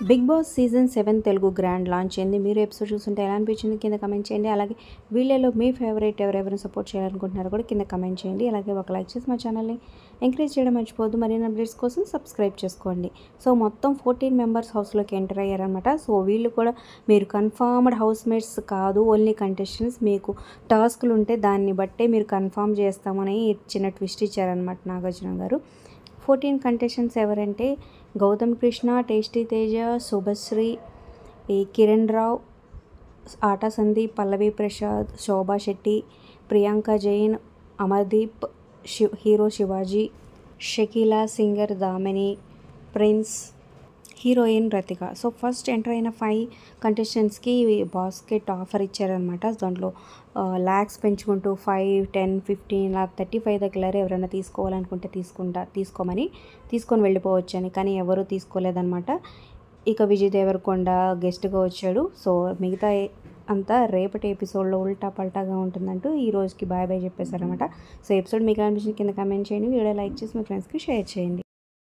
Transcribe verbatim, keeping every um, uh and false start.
Big boss season seven Telugu grand launch అయింది. మీరు episode చూస్తుంటే ఎలా అనిపించింది కింద కమెంట్ చేయండి. అలాగే వీళ్ళలో మీ ఫేవరెట్ ఎవరెవరిని సపోర్ట్ చేయాలనుకుంటున్నారో కూడా కింద కమెంట్ చేయండి. అలాగే ఒక లైక్ చేసి మా ఛానల్ని ఎంకరేజ్ చేయడం మర్చిపోవద్దు. మరిన్ని అప్డేట్స్ కోసం సబ్స్క్రైబ్ చేసుకోండి. సో మొత్తం ఫోర్టీన్ మెంబర్స్ హౌస్లోకి ఎంటర్ అయ్యారనమాట. సో వీళ్ళు కూడా మీరు కన్ఫర్మ్డ్ హౌస్ మేట్స్ కాదు, ఓన్లీ కంటెస్టెంట్స్. మీకు టాస్క్లు ఉంటే దాన్ని బట్టే మీరు కన్ఫర్మ్ చేస్తామని చిన్న ట్విస్ట్ ఇచ్చారనమాట నాగార్జున గారు. ఫోర్టీన్ కంటెస్టెంట్స్ ఎవరంటే గౌతమ్ కృష్ణ, టేస్టీ తేజ, శుభశ్రీ, ఈ Kiran Rao, Aata Sandeep, Pallavi Prasad, Shobha Shetty, Priyanka Jain, Amardeep, Shiva hero Shivaji, Shakeela, singer Damini, prince, heroine Rathika. So first enter అయిన ఫైవ్ కంటెస్టెంట్స్కి బాస్కెట్ ఆఫర్ ఇచ్చారనమాట. దాంట్లో ల్యాక్స్ పెంచుకుంటూ five ten fifteen lakh thirty five దగ్గర ఎవరైనా తీసుకోవాలనుకుంటే తీసుకుంటా తీసుకోమని తీసుకొని వెళ్ళిపోవచ్చు అని, కానీ ఎవరూ తీసుకోలేదన్నమాట. ఇక విజయ్ దేవరకొండ గెస్ట్గా వచ్చాడు. సో మిగతా అంతా రేపటి ఎపిసోడ్లో ఉల్టా పల్టాగా ఉంటుందంటూ ఈ రోజుకి బాయ్ బాయ్ చెప్పేశారనమాట. సో ఎపిసోడ్ మీకు అనిపించిన కింద కమెంట్ చేయండి. వీడియో లైక్ చేసి మీ ఫ్రెండ్స్కి షేర్ చేయండి.